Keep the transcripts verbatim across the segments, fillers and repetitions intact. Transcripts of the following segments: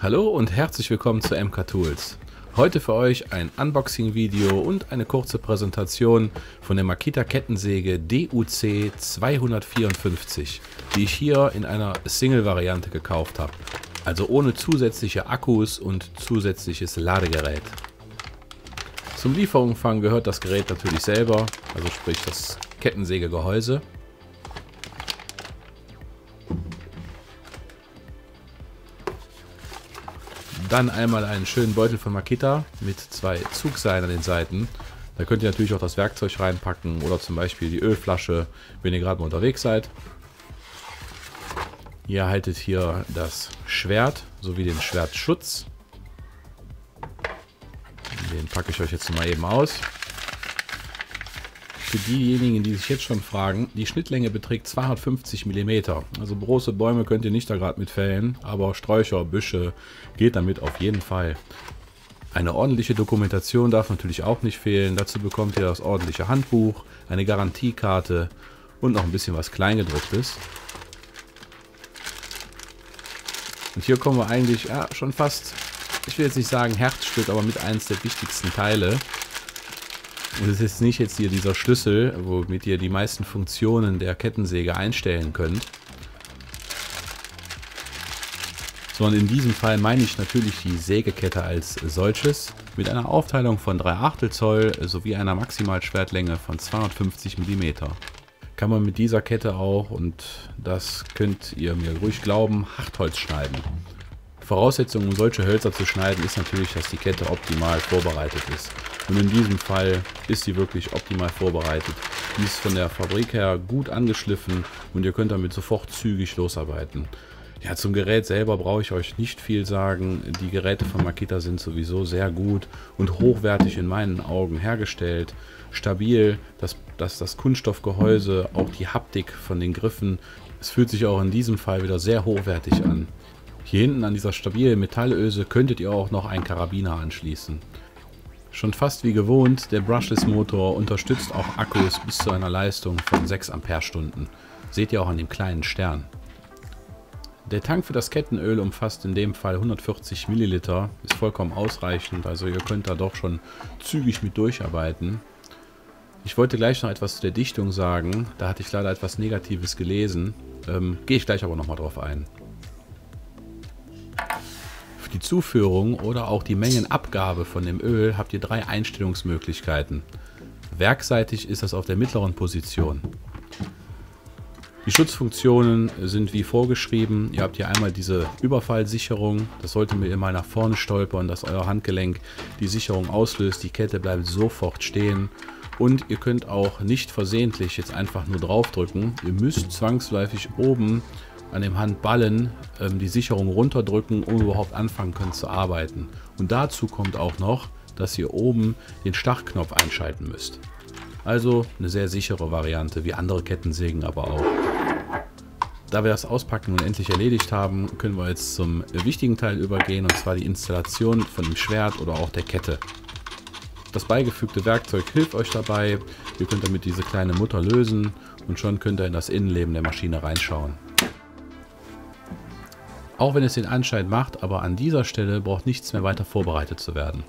Hallo und herzlich willkommen zu M K Tools. Heute für euch ein Unboxing-Video und eine kurze Präsentation von der Makita Kettensäge D U C zweihundertvierundfünfzig, die ich hier in einer Single-Variante gekauft habe. Also ohne zusätzliche Akkus und zusätzliches Ladegerät. Zum Lieferumfang gehört das Gerät natürlich selber, also sprich das Kettensägegehäuse. Dann einmal einen schönen Beutel von Makita mit zwei Zugseilen an den Seiten. Da könnt ihr natürlich auch das Werkzeug reinpacken oder zum Beispiel die Ölflasche, wenn ihr gerade mal unterwegs seid. Ihr haltet hier das Schwert sowie den Schwertschutz. Den packe ich euch jetzt mal eben aus. Für diejenigen, die sich jetzt schon fragen, die Schnittlänge beträgt zweihundertfünfzig Millimeter. Also große Bäume könnt ihr nicht da gerade mit fällen, aber Sträucher, Büsche geht damit auf jeden Fall. Eine ordentliche Dokumentation darf natürlich auch nicht fehlen. Dazu bekommt ihr das ordentliche Handbuch, eine Garantiekarte und noch ein bisschen was Kleingedrucktes. Und hier kommen wir eigentlich ja, schon fast, ich will jetzt nicht sagen Herzstück, aber mit eins der wichtigsten Teile. Und es ist nicht jetzt hier dieser Schlüssel, womit ihr die meisten Funktionen der Kettensäge einstellen könnt. Sondern in diesem Fall meine ich natürlich die Sägekette als solches. Mit einer Aufteilung von drei Achtel Zoll sowie einer Maximalschwertlänge von zweihundertfünfzig Millimeter. Kann man mit dieser Kette auch, und das könnt ihr mir ruhig glauben, Hartholz schneiden. Voraussetzung, um solche Hölzer zu schneiden, ist natürlich, dass die Kette optimal vorbereitet ist. Und in diesem Fall ist sie wirklich optimal vorbereitet. Die ist von der Fabrik her gut angeschliffen und ihr könnt damit sofort zügig losarbeiten. Ja, zum Gerät selber brauche ich euch nicht viel sagen. Die Geräte von Makita sind sowieso sehr gut und hochwertig in meinen Augen hergestellt. Stabil, das, das, das Kunststoffgehäuse, auch die Haptik von den Griffen. Es fühlt sich auch in diesem Fall wieder sehr hochwertig an. Hier hinten an dieser stabilen Metallöse könntet ihr auch noch einen Karabiner anschließen. Schon fast wie gewohnt, der Brushless Motor unterstützt auch Akkus bis zu einer Leistung von sechs Ampere-Stunden. Seht ihr auch an dem kleinen Stern. Der Tank für das Kettenöl umfasst in dem Fall hundertvierzig Milliliter, ist vollkommen ausreichend, also ihr könnt da doch schon zügig mit durcharbeiten. Ich wollte gleich noch etwas zu der Dichtung sagen, da hatte ich leider etwas Negatives gelesen, ähm, gehe ich gleich aber nochmal drauf ein. Für die Zuführung oder auch die Mengenabgabe von dem Öl habt ihr drei Einstellungsmöglichkeiten. Werkseitig ist das auf der mittleren Position. Die Schutzfunktionen sind wie vorgeschrieben. Ihr habt hier einmal diese Überfallsicherung. Das sollte mir immer nach vorne stolpern, dass euer Handgelenk die Sicherung auslöst. Die Kette bleibt sofort stehen. Und ihr könnt auch nicht versehentlich jetzt einfach nur draufdrücken. Ihr müsst zwangsläufig oben an dem Handballen ähm, die Sicherung runterdrücken, um überhaupt anfangen können zu arbeiten. Und dazu kommt auch noch, dass ihr oben den Startknopf einschalten müsst. Also eine sehr sichere Variante, wie andere Kettensägen aber auch. Da wir das Auspacken nun endlich erledigt haben, können wir jetzt zum wichtigen Teil übergehen, und zwar die Installation von dem Schwert oder auch der Kette. Das beigefügte Werkzeug hilft euch dabei. Ihr könnt damit diese kleine Mutter lösen und schon könnt ihr in das Innenleben der Maschine reinschauen. Auch wenn es den Anschein macht, aber an dieser Stelle braucht nichts mehr weiter vorbereitet zu werden.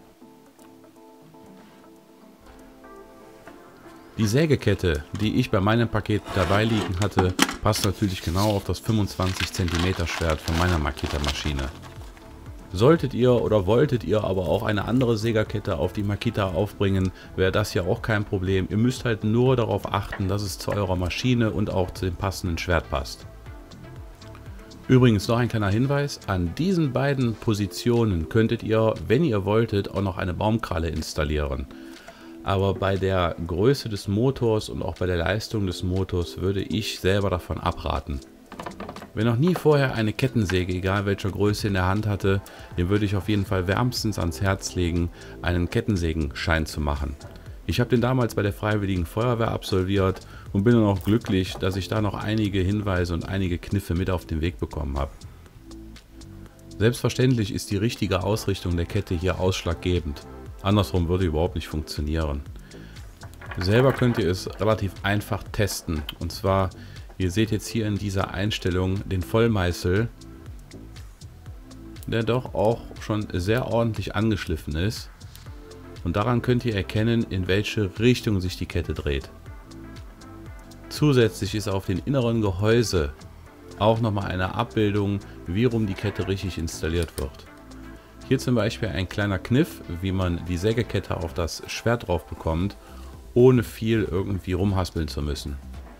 Die Sägekette, die ich bei meinem Paket dabei liegen hatte, passt natürlich genau auf das fünfundzwanzig Zentimeter Schwert von meiner Makita-Maschine. Solltet ihr oder wolltet ihr aber auch eine andere Sägerkette auf die Makita aufbringen, wäre das ja auch kein Problem. Ihr müsst halt nur darauf achten, dass es zu eurer Maschine und auch zu dem passenden Schwert passt. Übrigens noch ein kleiner Hinweis, an diesen beiden Positionen könntet ihr, wenn ihr wolltet, auch noch eine Baumkralle installieren. Aber bei der Größe des Motors und auch bei der Leistung des Motors würde ich selber davon abraten. Wer noch nie vorher eine Kettensäge, egal welcher Größe, in der Hand hatte, dem würde ich auf jeden Fall wärmstens ans Herz legen, einen Kettensägenschein zu machen. Ich habe den damals bei der Freiwilligen Feuerwehr absolviert und bin dann auch glücklich, dass ich da noch einige Hinweise und einige Kniffe mit auf den Weg bekommen habe. Selbstverständlich ist die richtige Ausrichtung der Kette hier ausschlaggebend. Andersrum würde überhaupt nicht funktionieren. Selber könnt ihr es relativ einfach testen. Und zwar, ihr seht jetzt hier in dieser Einstellung den Vollmeißel. der doch auch schon sehr ordentlich angeschliffen ist. Und daran könnt ihr erkennen, in welche Richtung sich die Kette dreht. Zusätzlich ist auf dem inneren Gehäuse auch nochmal eine Abbildung, wie rum die Kette richtig installiert wird. Hier zum Beispiel ein kleiner Kniff, wie man die Sägekette auf das Schwert drauf bekommt, ohne viel irgendwie rumhaspeln zu müssen.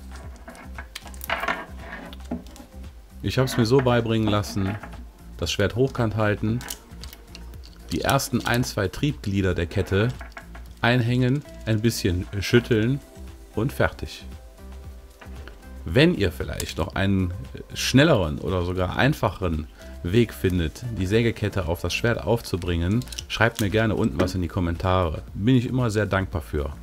Ich habe es mir so beibringen lassen, das Schwert hochkant halten, die ersten ein, zwei Triebglieder der Kette einhängen, ein bisschen schütteln und fertig. Wenn ihr vielleicht noch einen schnelleren oder sogar einfacheren Weg findet, die Sägekette auf das Schwert aufzubringen, schreibt mir gerne unten was in die Kommentare. Bin ich immer sehr dankbar für.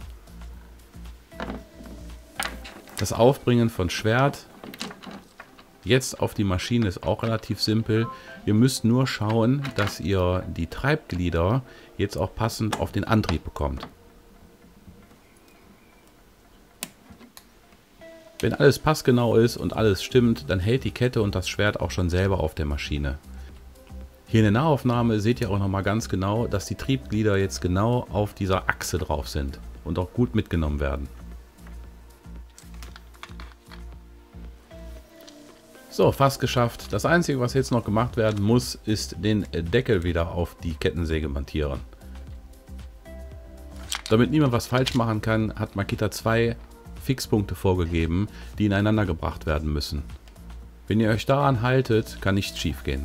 Das Aufbringen von Schwert jetzt auf die Maschine ist auch relativ simpel. Ihr müsst nur schauen, dass ihr die Treibglieder jetzt auch passend auf den Antrieb bekommt. Wenn alles passgenau ist und alles stimmt, dann hält die Kette und das Schwert auch schon selber auf der Maschine. Hier in der Nahaufnahme seht ihr auch nochmal ganz genau, dass die Triebglieder jetzt genau auf dieser Achse drauf sind und auch gut mitgenommen werden. So, fast geschafft. Das Einzige, was jetzt noch gemacht werden muss, ist den Deckel wieder auf die Kettensäge montieren. Damit niemand was falsch machen kann, hat Makita zwei Fixpunkte vorgegeben, die ineinander gebracht werden müssen. Wenn ihr euch daran haltet, kann nichts schief gehen.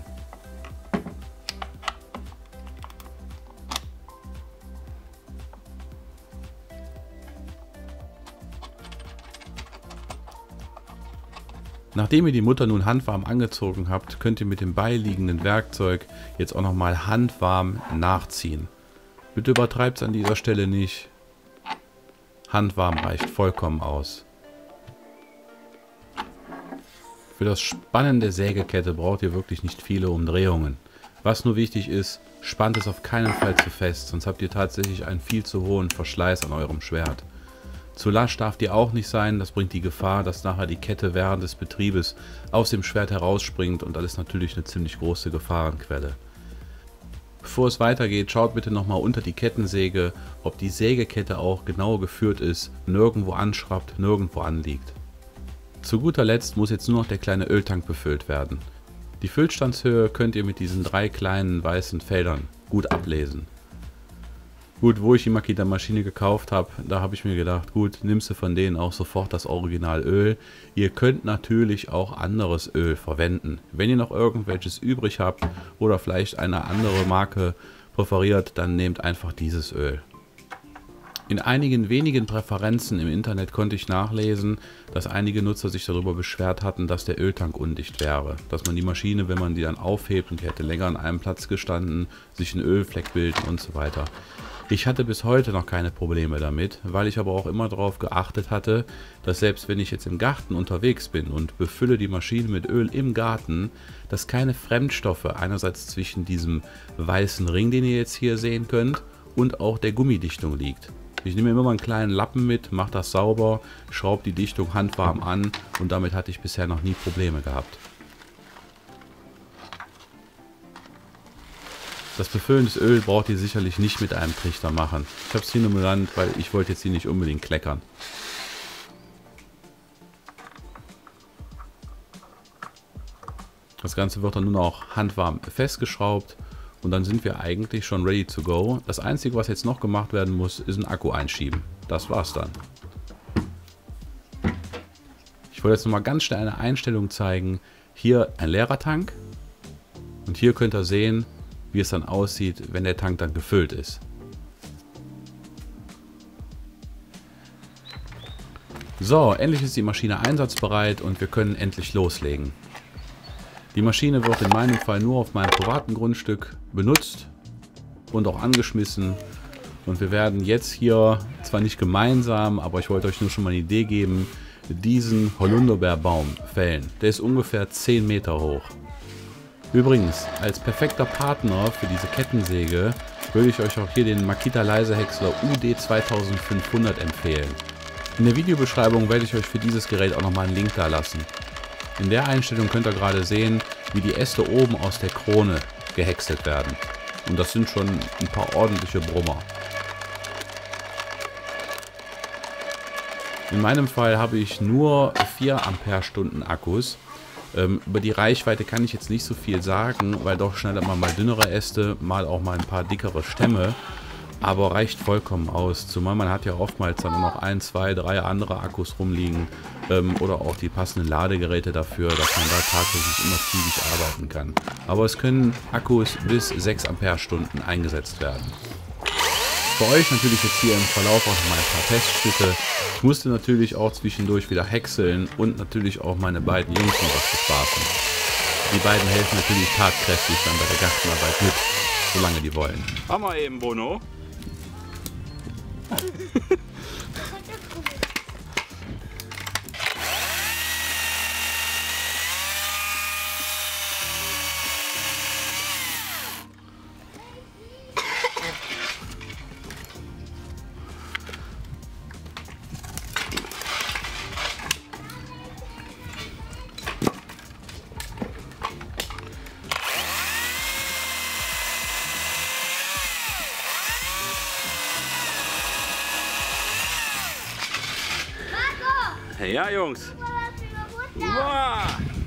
Nachdem ihr die Mutter nun handwarm angezogen habt, könnt ihr mit dem beiliegenden Werkzeug jetzt auch nochmal handwarm nachziehen. Bitte übertreibt es an dieser Stelle nicht. Handwarm reicht vollkommen aus. Für das Spannen der Sägekette braucht ihr wirklich nicht viele Umdrehungen. Was nur wichtig ist, spannt es auf keinen Fall zu fest, sonst habt ihr tatsächlich einen viel zu hohen Verschleiß an eurem Schwert. Zu lasch darf die auch nicht sein, das bringt die Gefahr, dass nachher die Kette während des Betriebes aus dem Schwert herausspringt und das ist natürlich eine ziemlich große Gefahrenquelle. Bevor es weitergeht, schaut bitte nochmal unter die Kettensäge, ob die Sägekette auch genau geführt ist, nirgendwo anschraubt, nirgendwo anliegt. Zu guter Letzt muss jetzt nur noch der kleine Öltank befüllt werden. Die Füllstandshöhe könnt ihr mit diesen drei kleinen weißen Feldern gut ablesen. Gut, wo ich die Makita-Maschine gekauft habe, da habe ich mir gedacht, gut, nimmst du von denen auch sofort das Originalöl. Ihr könnt natürlich auch anderes Öl verwenden. Wenn ihr noch irgendwelches übrig habt oder vielleicht eine andere Marke präferiert, dann nehmt einfach dieses Öl. In einigen wenigen Präferenzen im Internet konnte ich nachlesen, dass einige Nutzer sich darüber beschwert hatten, dass der Öltank undicht wäre. Dass man die Maschine, wenn man die dann aufhebt und die hätte länger an einem Platz gestanden, sich ein Ölfleck bilden und so weiter. Ich hatte bis heute noch keine Probleme damit, weil ich aber auch immer darauf geachtet hatte, dass selbst wenn ich jetzt im Garten unterwegs bin und befülle die Maschine mit Öl im Garten, dass keine Fremdstoffe einerseits zwischen diesem weißen Ring, den ihr jetzt hier sehen könnt, und auch der Gummidichtung liegt. Ich nehme immer mal einen kleinen Lappen mit, mache das sauber, schraube die Dichtung handwarm an und damit hatte ich bisher noch nie Probleme gehabt. Das Befüllen des Öl braucht ihr sicherlich nicht mit einem Trichter machen. Ich habe es hier nur genannt, weil ich wollte jetzt hier nicht unbedingt kleckern. Das Ganze wird dann nur noch handwarm festgeschraubt und dann sind wir eigentlich schon ready to go. Das Einzige, was jetzt noch gemacht werden muss, ist ein Akku einschieben. Das war's dann. Ich wollte jetzt noch mal ganz schnell eine Einstellung zeigen. Hier ein leerer Tank und hier könnt ihr sehen, wie es dann aussieht, wenn der Tank dann gefüllt ist. So, endlich ist die Maschine einsatzbereit und wir können endlich loslegen. Die Maschine wird in meinem Fall nur auf meinem privaten Grundstück benutzt und auch angeschmissen. Und wir werden jetzt hier, zwar nicht gemeinsam, aber ich wollte euch nur schon mal eine Idee geben, diesen Holunderbeerbaum fällen. Der ist ungefähr zehn Meter hoch. Übrigens, als perfekter Partner für diese Kettensäge würde ich euch auch hier den Makita Laserhäcksler U D zweitausendfünfhundert empfehlen. In der Videobeschreibung werde ich euch für dieses Gerät auch nochmal einen Link da lassen. In der Einstellung könnt ihr gerade sehen, wie die Äste oben aus der Krone gehäckselt werden. Und das sind schon ein paar ordentliche Brummer. In meinem Fall habe ich nur vier Ampere-Stunden Akkus. Ähm, über die Reichweite kann ich jetzt nicht so viel sagen, weil doch schneidet man mal dünnere Äste, mal auch mal ein paar dickere Stämme. Aber reicht vollkommen aus. Zumal man hat ja oftmals dann noch ein, zwei, drei andere Akkus rumliegen. Ähm, oder auch die passenden Ladegeräte dafür, dass man da tatsächlich immer zügig arbeiten kann. Aber es können Akkus bis sechs Ampere-Stunden eingesetzt werden. Für euch natürlich jetzt hier im Verlauf auch noch mal ein paar Testschritte. Ich musste natürlich auch zwischendurch wieder häckseln und natürlich auch meine beiden Jungs noch was bespaßen. Die beiden helfen natürlich tatkräftig dann bei der Gartenarbeit mit, solange die wollen. Haben wir eben, Bono. Ja, Jungs. Wow.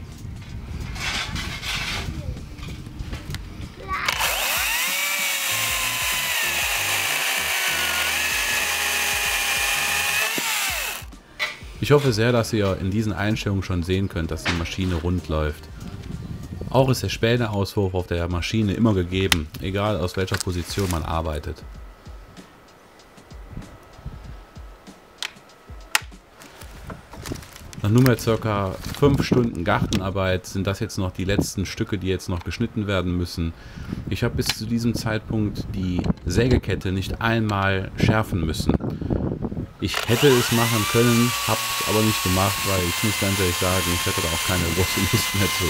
Ich hoffe sehr, dass ihr in diesen Einstellungen schon sehen könnt, dass die Maschine rund läuft. Auch ist der Späneauswurf auf der Maschine immer gegeben, egal aus welcher Position man arbeitet. Nach nunmehr circa fünf Stunden Gartenarbeit sind das jetzt noch die letzten Stücke, die jetzt noch geschnitten werden müssen. Ich habe bis zu diesem Zeitpunkt die Sägekette nicht einmal schärfen müssen. Ich hätte es machen können, habe es aber nicht gemacht, weil ich muss ganz ehrlich sagen, ich hätte da auch keine große Lust mehr zu.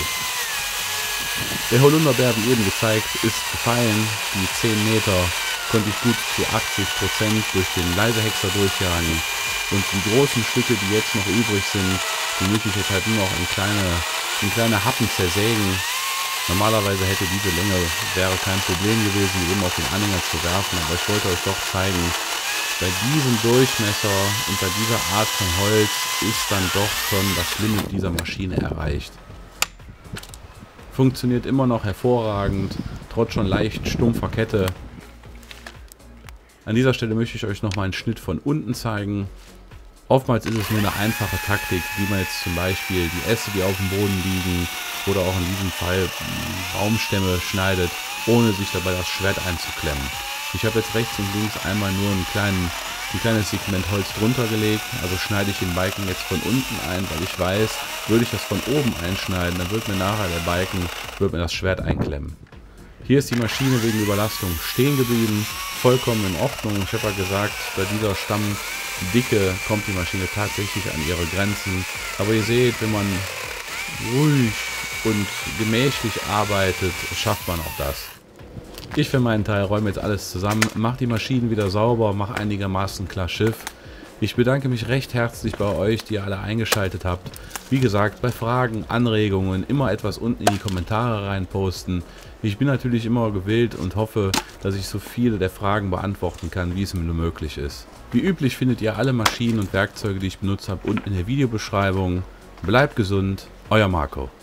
Der Holunderbär, wie eben gezeigt, ist gefallen. Die zehn Meter konnte ich gut zu achtzig Prozent durch den Leisehäckser durchjagen. Und die großen Stücke, die jetzt noch übrig sind, die möchte ich jetzt halt nur noch in kleine, in kleine Happen zersägen. Normalerweise hätte diese Länge, wäre kein Problem gewesen, die eben auf den Anhänger zu werfen, aber ich wollte euch doch zeigen, bei diesem Durchmesser und bei dieser Art von Holz ist dann doch schon das Limit dieser Maschine erreicht. Funktioniert immer noch hervorragend, trotz schon leicht stumpfer Kette. An dieser Stelle möchte ich euch noch mal einen Schnitt von unten zeigen. Oftmals ist es nur eine einfache Taktik, wie man jetzt zum Beispiel die Äste, die auf dem Boden liegen, oder auch in diesem Fall Baumstämme schneidet, ohne sich dabei das Schwert einzuklemmen. Ich habe jetzt rechts und links einmal nur einen kleinen, ein kleines Segment Holz drunter gelegt, also schneide ich den Balken jetzt von unten ein, weil ich weiß, würde ich das von oben einschneiden, dann wird mir nachher der Balken, wird mir das Schwert einklemmen. Hier ist die Maschine wegen Überlastung stehen geblieben, vollkommen in Ordnung. Ich habe ja gesagt, bei dieser Stammdicke kommt die Maschine tatsächlich an ihre Grenzen. Aber ihr seht, wenn man ruhig und gemächlich arbeitet, schafft man auch das. Ich für meinen Teil räume jetzt alles zusammen, mache die Maschinen wieder sauber, mache einigermaßen klar Schiff. Ich bedanke mich recht herzlich bei euch, die ihr alle eingeschaltet habt. Wie gesagt, bei Fragen, Anregungen immer etwas unten in die Kommentare reinposten. Ich bin natürlich immer gewillt und hoffe, dass ich so viele der Fragen beantworten kann, wie es mir nur möglich ist. Wie üblich findet ihr alle Maschinen und Werkzeuge, die ich benutzt habe, unten in der Videobeschreibung. Bleibt gesund, euer Marco.